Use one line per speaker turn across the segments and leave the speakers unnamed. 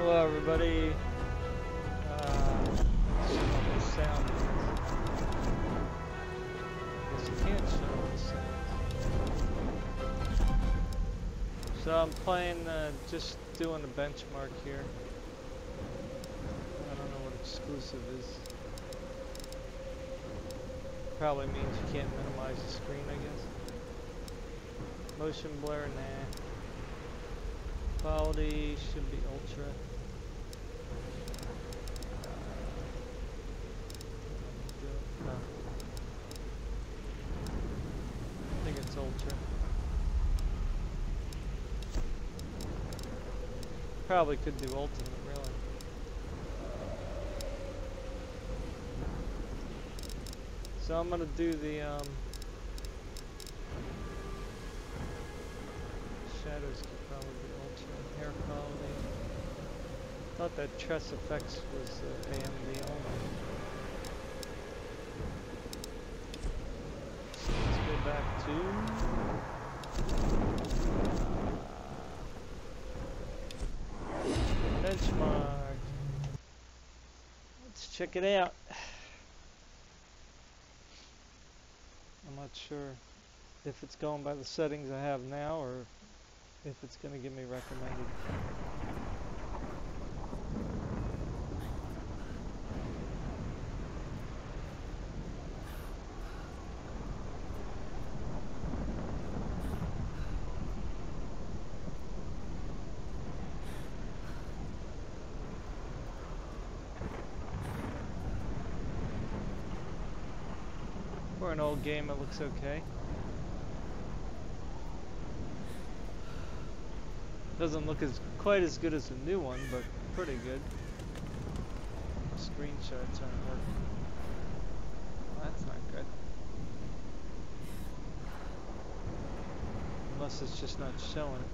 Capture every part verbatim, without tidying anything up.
Hello everybody. Uh, let's turn off the sound. Because you can't turn off the sound. So I'm playing, uh, just doing a benchmark here. I don't know what exclusive is. Probably means you can't minimize the screen, I guess. Motion blur, nah. Quality should be ultra. No. I think it's ultra. Probably could do ultimate, really. So I'm gonna do the um, shadows could probably be ultra. Hair quality. Thought that Tress Effects was uh, A M D only. So let's go back to uh, benchmark. Let's check it out. I'm not sure if it's going by the settings I have now or if it's going to give me recommended. For an old game, it looks okay. Doesn't look as quite as good as the new one, but pretty good. Screenshots aren't working. Well, that's not good. Unless it's just not showing it.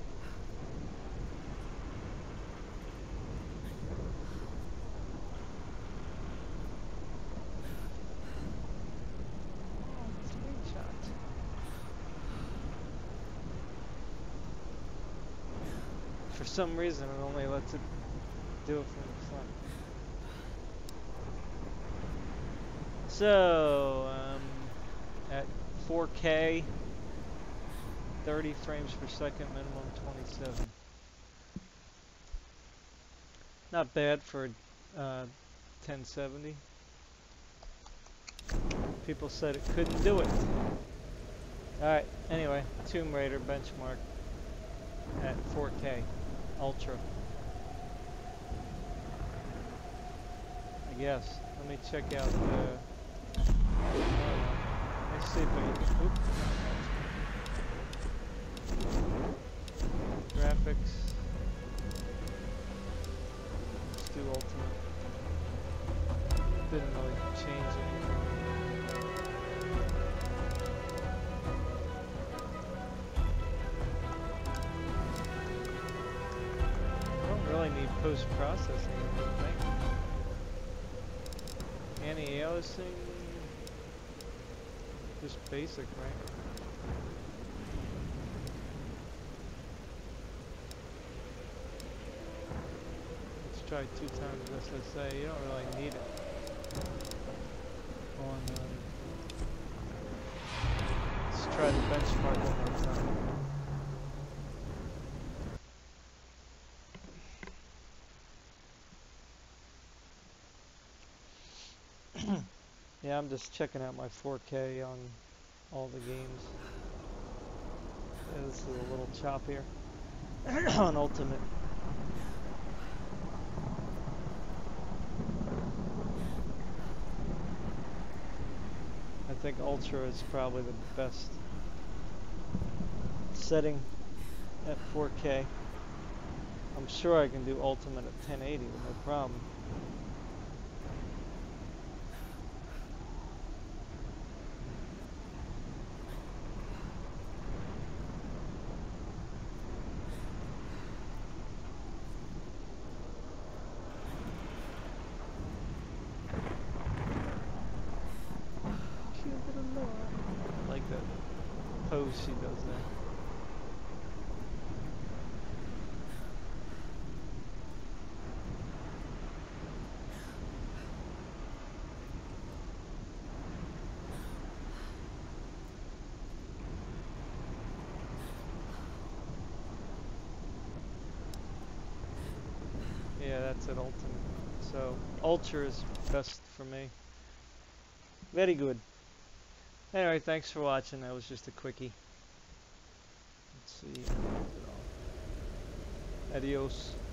For some reason, it only lets it do it from the front. So, um, at four K, thirty frames per second, minimum twenty-seven. Not bad for uh, ten seventy. People said it couldn't do it. Alright, anyway, Tomb Raider benchmark at four K. Ultra. I guess. Let me check out the. Uh, let me see if I. Oops. Graphics. Let's do ultimate. Didn't really change anything. Really need post-processing, I think. Anti-aliasing, just basic, right? Let's try two times S S A. You don't really need it on. Um, let's try the benchmark one more time. Yeah, I'm just checking out my four K on all the games. Yeah, this is a little choppier on Ultimate. I think Ultra is probably the best setting at four K. I'm sure I can do Ultimate at ten eighty with no problem. I like that pose she does there. Yeah, that's at ultimate. So ultra is best for me. Very good. Anyway, thanks for watching. That was just a quickie. Let's see. Adios.